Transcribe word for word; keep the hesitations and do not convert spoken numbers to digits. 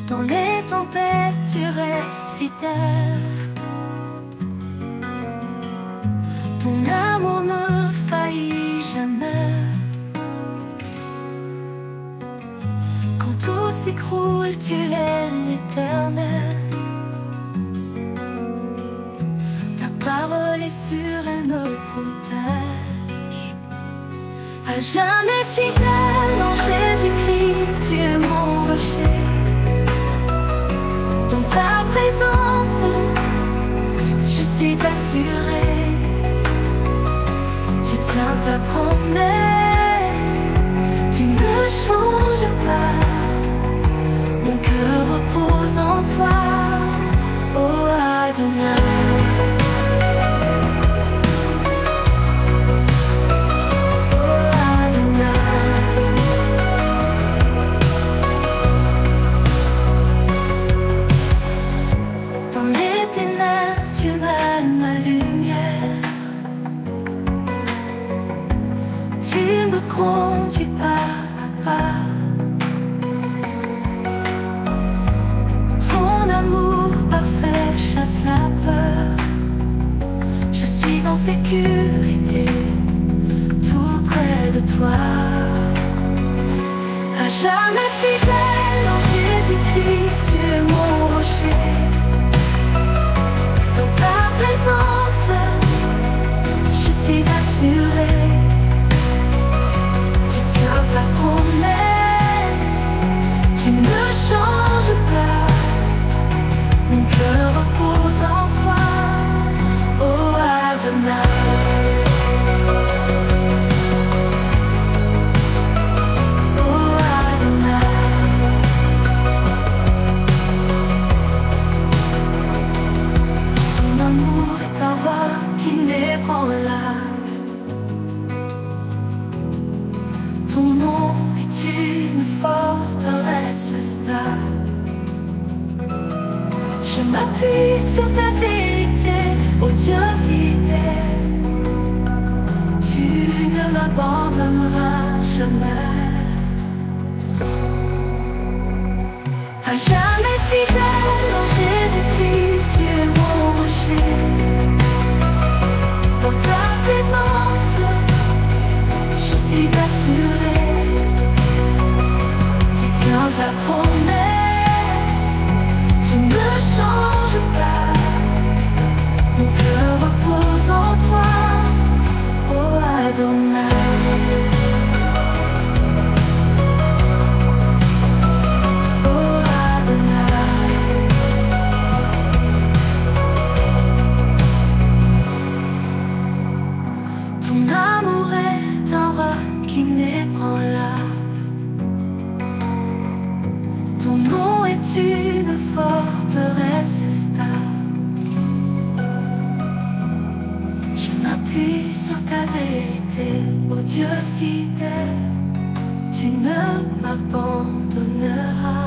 Dans les tempêtes, tu restes fidèle. Ton amour ne faillit jamais. Quand tout s'écroule, tu es l'éternel. Ta parole est sûre, elle me protège. À jamais fidèle en Jésus-Christ, tu es mon rocher. Dans ta présence, je suis assurée. Tu tiens ta promesse, tu ne changes pas. Mon cœur repose en toi, oh Adonai. Tu m'as ma lumière. Tu me conduis pas à pas. Ton amour parfait chasse la peur. Je suis en sécurité, tout près de toi. À jamais fidèle en Jésus-Christ, tu es mon rocher. Dans ta présence, je suis assurée. Tu tiens ta promesse, tu ne changes pas. Mon cœur repose en toi, oh Adonai. Ton nom est une forteresse stable. Je m'appuie sur ta vérité, ô Dieu fidèle. Tu ne m'abandonneras jamais. À jamais fidèle en Jésus-Christ, tu es mon rocher. Dans ta présence, je suis assurée. Tu tiens ta promesse, tu ne changes pas. Mon cœur repose en toi, oh Adonai. Ton amour est un roc qui n'ébranlable. Ton nom est une forteresse stable. Je m'appuie sur ta vérité, ô Dieu fidèle. Tu ne m'abandonneras